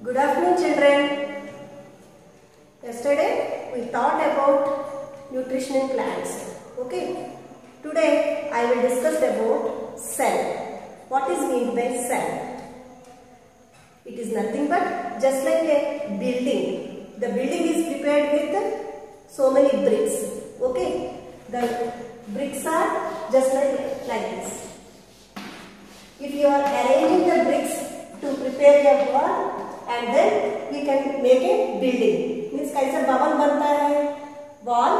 Good afternoon, children. Yesterday we thought about nutrition in plants. Okay. Today I will discuss about cell. What is meant by cell? It is nothing but just like a building. The building is prepared with so many bricks. Okay. The bricks are just like this. If you are arranging the bricks to prepare your wall, and then we can make a building. Means कैसा भवन बनता है? Wall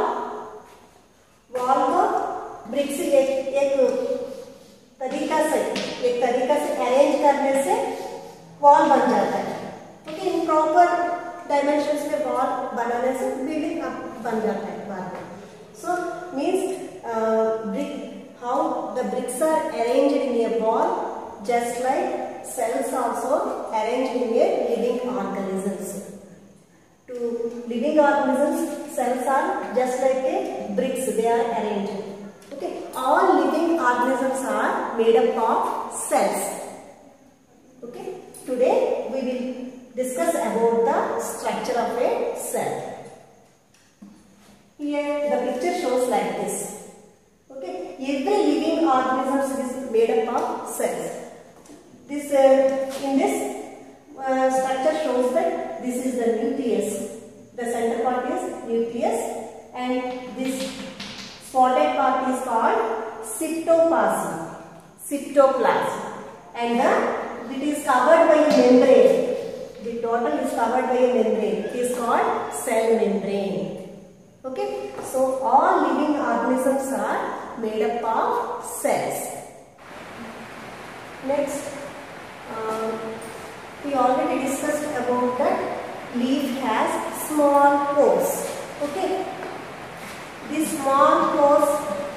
को BRICS एक तरीका से arrange करने से वॉल बन जाता है. ओके, इन प्रॉपर डायमेंशंस में वॉल बनाने से बिल्डिंग बन जाता है बाद में. So means brick, how the bricks are arranged in a wall, just like cells also arranged in a living organisms. To living organisms, cells are just like a bricks, they are arranged. Okay, all living organisms are made up of cells. Okay, today we will discuss about the structure of a cell. Here the picture shows like this. Okay, every living organism is made up of cells. This in this structure shows that this is the nucleus. The center part is nucleus, and this spotted part is called cytoplasm, and it is covered by a membrane. The total is covered by a membrane. It is called cell membrane. Okay, so all living organisms are made up of cells. Next, we already discussed about that leaf has small pores. Okay, these small pores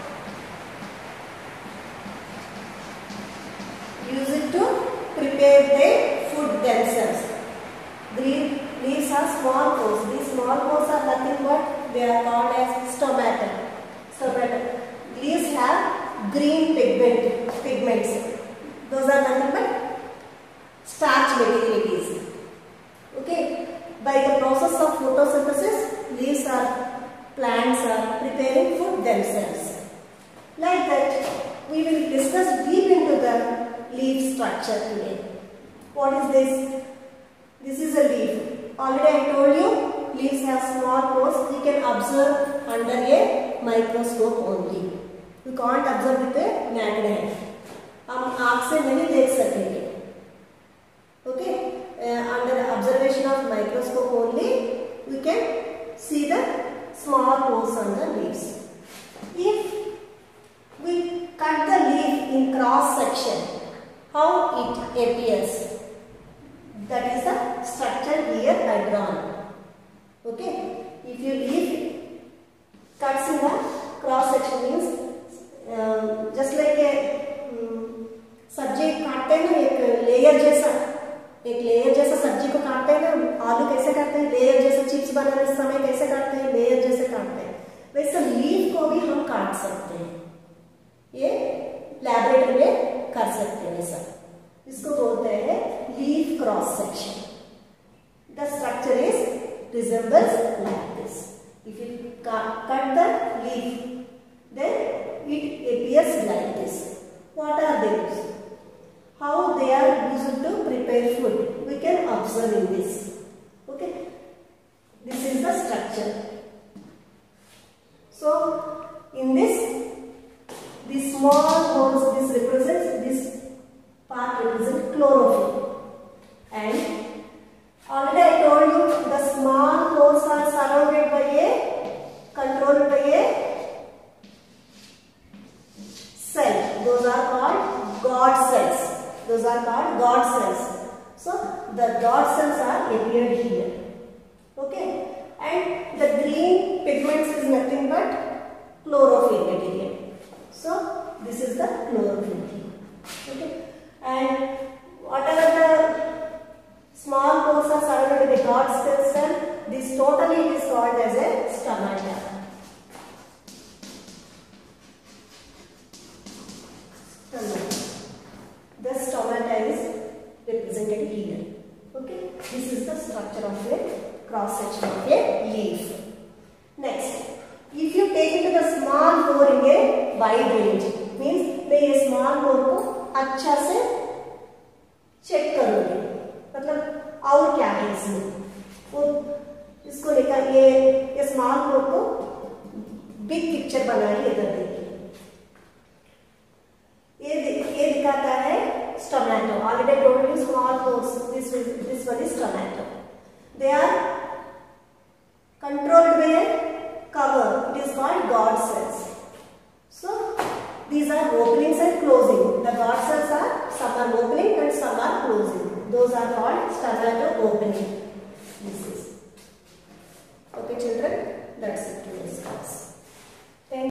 use it to prepare their food themselves. Leaves have small pores. These small pores are nothing but they are called as stomata. Leaves have green pigments. Those are nothing but starch materialities. Okay, by the process of photosynthesis, plants are preparing food themselves. Like that, we will discuss deep into the leaf structure today. What is this? This is a leaf. Already I told you, leaves have small pores. We can observe under a microscope only. We can't observe with a naked eye. हम आँख से नहीं देख सकेंगे. Okay, under observation of microscope only we can see the small pores on the leaves. If we cut the leaf in cross section, how it appears? That is the structure here I drawn. Okay, if you leaf cuts in the cross section means just like a सब्जी काटते हैं ना, एक layer जैसा सब्जी को काटते हैं ना. आलू कैसे काटते हैं? लेयर जैसा. चिप्स बनाने समय कैसे काटते हैं? लेयर जैसे काटते हैं. वैसे लीफ को भी हम काट सकते हैं. ये लैबोरेटरी में कर सकते हैं ऐसा. इसको बोलते हैं leaf cross section. The structure is resembles like this. If you cut the leaf then it appears like this. What are they? How they are used to prepare food? We can observe in this. Okay, this is the structure. So in this small holes, this represents, this part represents chlorophyll. And already I told you the small holes are surrounded by controlled by a cell. Those are called God cells. So the God cells are appeared here. Okay, and the green pigments is nothing but chlorophyll material. So this is the chlorophyll. Okay, and whatever the small pores are surrounded by the God cell, this totally is called as a stomata. The stomata is represented here. Okay, this is of a leaf. Next, if you take into the small pore in a wide range, means मैं ये small pore को अच्छा से check करूँगी, मतलब और क्या है इसमें, वो इसको लेकर ये स्मॉल पोर को बिग पिक्चर बनाइए, इधर देखिए, ये दिखाता है stomata. Already told you small pores, this one is tomato. They are controlled by a cover. It is called guard cells. So these are openings and closing. The guard cells are, some are opening and some are closing. Those are called stomato opening. This is okay, children. That's it.